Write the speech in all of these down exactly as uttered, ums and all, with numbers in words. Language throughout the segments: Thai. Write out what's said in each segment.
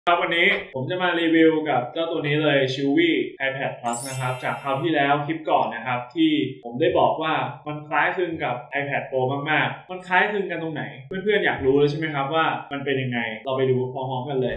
ครับวันนี้ผมจะมารีวิวกับเจ้าตัวนี้เลย Chewy iPad Plus นะครับจากคราวที่แล้วคลิปก่อนนะครับที่ผมได้บอกว่ามันคล้ายคลึงกับ iPad Pro มากๆมันคล้ายคลึงกันตรงไหนเพื่อนๆอยากรู้เลยใช่ไหมครับว่ามันเป็นยังไงเราไปดูพร้อมๆกันเลย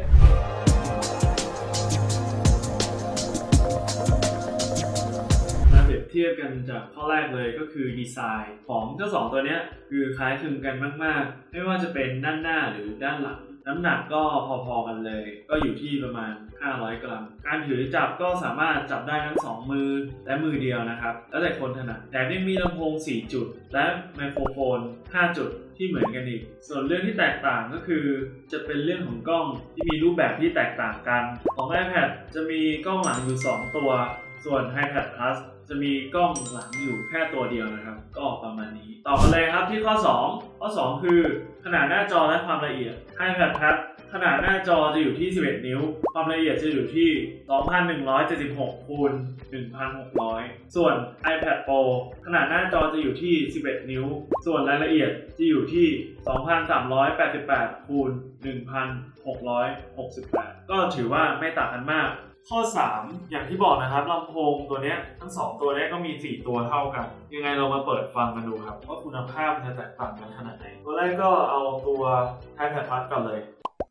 มาเปรียบเทียบกันจากข้อแรกเลยก็คือดีไซน์ของเจ้าสองตัวนี้คือคล้ายคลึงกันมากๆไม่ว่าจะเป็นด้านหน้าหรือด้านหลังน้ำหนักก็พอๆกันเลยก็อยู่ที่ประมาณห้าร้อยกรัมการถือจับก็สามารถจับได้ทั้งสองมือและมือเดียวนะครับแล้วแต่คนถนัดแต่ยังมีลำโพงสี่จุดและไมโครโฟนห้าจุดที่เหมือนกันอีกส่วนเรื่องที่แตกต่างก็คือจะเป็นเรื่องของกล้องที่มีรูปแบบที่แตกต่างกันของ iPad จะมีกล้องหลังอยู่สองตัวส่วน iPad Plus จะมีกล้องหลังอยู่แค่ตัวเดียวนะครับก็ประมาณนี้ต่อกันเลยครับที่ข้อสองข้อสองคือขนาดหน้าจอและความละเอียด iPad Plus ขนาดหน้าจอจะอยู่ที่สิบเอ็ดนิ้วความละเอียดจะอยู่ที่ สองพันหนึ่งร้อยเจ็ดสิบหก คูณ หนึ่งพันหกร้อย ส่วน iPad Pro ขนาดหน้าจอจะอยู่ที่สิบเอ็ดนิ้วส่วนรายละเอียดจะอยู่ที่ สองพันสามร้อยแปดสิบแปด คูณ หนึ่งพันหกร้อยหกสิบแปด ก็ถือว่าไม่ต่างกันมากข้อสามอย่างที่บอกนะครับลำโพงตัวนี้ทั้งสองตัวนี้ก็มีสี่ตัวเท่ากันยังไงเรามาเปิดฟังกันดูครับว่าคุณภาพจะแตกต่างกันขนาดไหนตัวแรกก็เอาตัว iPad Plus ก่อนเลย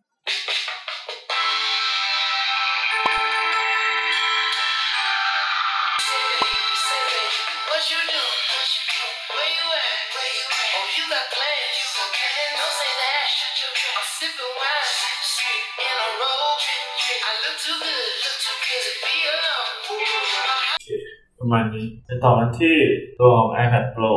ประมาณนี้จะต่อกันที่ตัวของ iPad Pro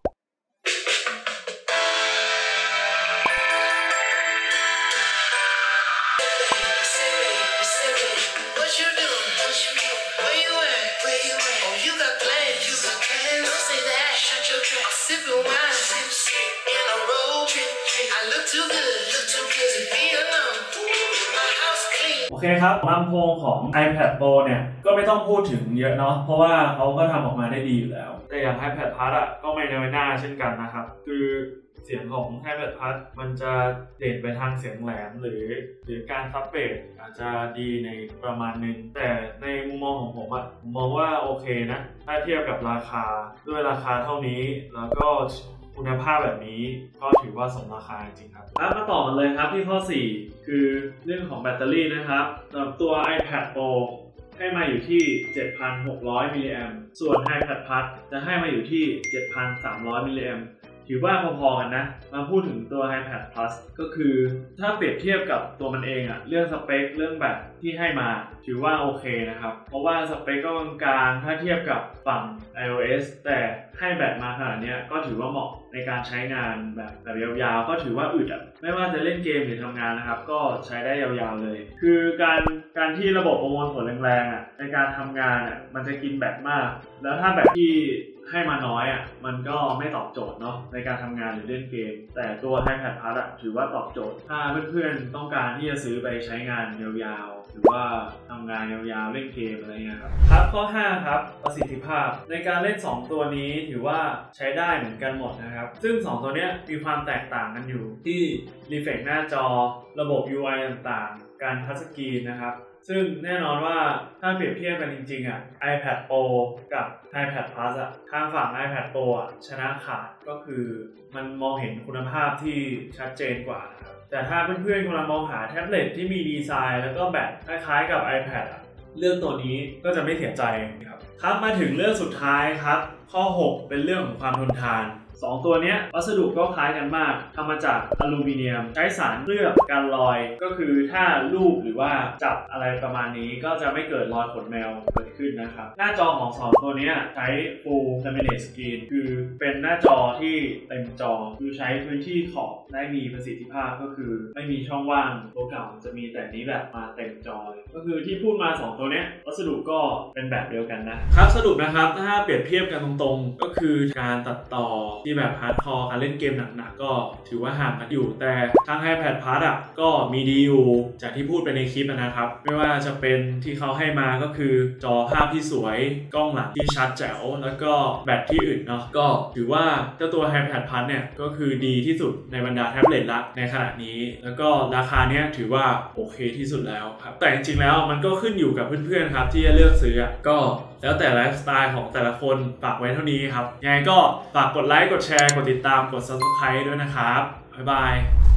โอเคครับลำโพงของ iPad Pro เนี่ยก็ไม่ต้องพูดถึงเยอะเนาะเพราะว่าเขาก็ทำออกมาได้ดีอยู่แล้วแต่อย่าง iPad Plus อ่ะก็ไม่น้อยหน้าเช่นกันนะครับคือเสียงของ iPad Plus มันจะเด่นไปทางเสียงแหลมหรือหรือการซับเบสอาจจะดีในประมาณนึงแต่ในมุมมองของผมอ่ะผมมองว่าโอเคนะถ้าเทียบกับราคาด้วยราคาเท่านี้แล้วก็คุณภาพแบบนี้ก็ถือว่าสมราคาจริงครับแล้วมาต่อกันเลยครับที่ข้อสี่คือเรื่องของแบตเตอรี่นะครับสำหรับตัว iPad Pro ให้มาอยู่ที่ เจ็ดพันหกร้อย มิลลิแอมป์ส่วน iPad Plus จะให้มาอยู่ที่ เจ็ดพันสามร้อย มิลลิแอมป์ถือว่าพอๆกันนะมาพูดถึงตัว iPad Plus ก็คือถ้าเปรียบเทียบกับตัวมันเองอะเรื่องสเปคเรื่องแบตที่ให้มาถือว่าโอเคนะครับเพราะว่าสเปคก็กลางๆถ้าเทียบกับฝั่ง iOS แต่ให้แบตมาขนาดนี้ก็ถือว่าเหมาะในการใช้งานแบบแบบยาวๆก็ถือว่าอึดอะไม่ว่าจะเล่นเกมหรือทำงานนะครับก็ใช้ได้ยาวๆเลยคือการการที่ระบบประมวลผลแรงๆอะในการทำงานอะมันจะกินแบตมากแล้วถ้าแบตที่ให้มาน้อยอ่ะมันก็ไม่ตอบโจทย์เนาะในการทำงานหรือเล่นเกมแต่ตัว iPad Plus อ่ะถือว่าตอบโจทย์ถ้าเพื่อนๆต้องการที่จะซื้อไปใช้งานยาวๆหรือว่าทำงานยาวๆเล่นเกมอะไรเงี้ยครับครับข้อห้าครับประสิทธิภาพในการเล่นสองตัวนี้ถือว่าใช้ได้เหมือนกันหมดนะครับซึ่งสองตัวเนี้ยมีความแตกต่างกันอยู่ที่รีเฟรชหน้าจอระบบ ยู ไอ ต่างๆการทัชสกรีนนะครับซึ่งแน่นอนว่าถ้าเปรียบเทียบกันจริงๆอ่ะ iPad Pro กับ iPad Plus อ่ะทางฝั่ง iPad Pro อ่ะชนะขาดก็คือมันมองเห็นคุณภาพที่ชัดเจนกว่านะครับแต่ถ้าเพื่อนๆกำลังมองหาแท็บเล็ตที่มีดีไซน์แล้วก็แบบคล้ายๆกับ iPad อ่ะเรื่องตัวนี้ก็จะไม่เสียใจครับครับมาถึงเรื่องสุดท้ายครับข้อหกเป็นเรื่องของความทนทานสองตัวนี้วัสดุก็คล้ายกันมากทำมาจากอลูมิเนียมใช้สารเคลือบกันรอยก็คือถ้าลูบหรือว่าจับอะไรประมาณนี้ก็จะไม่เกิดรอยขนแมวเกิดขึ้นนะครับหน้าจอของสองตัวนี้ใช้ Full Laminate Screen คือเป็นหน้าจอที่เต็มจอคือใช้พื้นที่ขอบได้มีประสิทธิภาพก็คือไม่มีช่องว่างตัวเก่าจะมีแต่นี้แบบมาเต็มจอเลยก็คือที่พูดมาสองตัวนี้วัสดุก็เป็นแบบเดียวกันนะครับสรุปนะครับถ้าเปรียบเทียบกันตรงๆก็คือการตัดต่อที่แบบฮาร์ดคอร์การเล่นเกมหนักๆก็ถือว่าห่างกันอยู่แต่ทาง iPad Plus อ่ะก็มีดีอยู่จากที่พูดไปในคลิปนะครับไม่ว่าจะเป็นที่เขาให้มาก็คือจอภาพที่สวยกล้องหลังที่ชัดแจ๋วแล้วก็แบตที่อึดเนาะก็ถือว่าเจ้าตัว iPad Plus เนี่ยก็คือดีที่สุดในบรรดาแท็บเล็ตละในขณะนี้แล้วก็ราคาเนี้ยถือว่าโอเคที่สุดแล้วครับแต่จริงๆแล้วมันก็ขึ้นอยู่กับเพื่อนๆครับที่จะเลือกซื้อก็แล้วแต่ไลฟ์สไตล์ของแต่ละคนฝากไว้เท่านี้ครับยังไงก็ฝากกดไลค์กดแชร์กดติดตามกด ซับสไครบ์ ด้วยนะครับบ๊ายบาย